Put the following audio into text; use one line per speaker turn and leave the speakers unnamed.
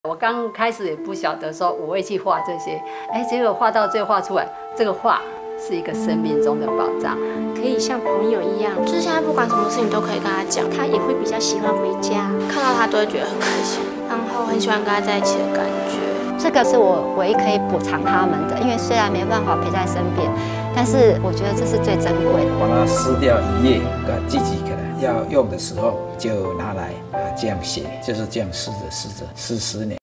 我刚开始也不晓得说我会去画这些，结果画到最后画出来，这个画是一个生命中的宝藏，
可以像朋友一样，就是现在不管什么事情都可以跟他讲，他也会比较喜欢回家，看到他都会觉得很开心，然后很喜欢跟他在一起的感觉。
这个是我唯一可以补偿他们的，因为虽然没办法陪在身边，但是我觉得这是最珍贵的。
把它撕掉一页，自己可能要用的时候就拿来这样写，就是这样试着40年。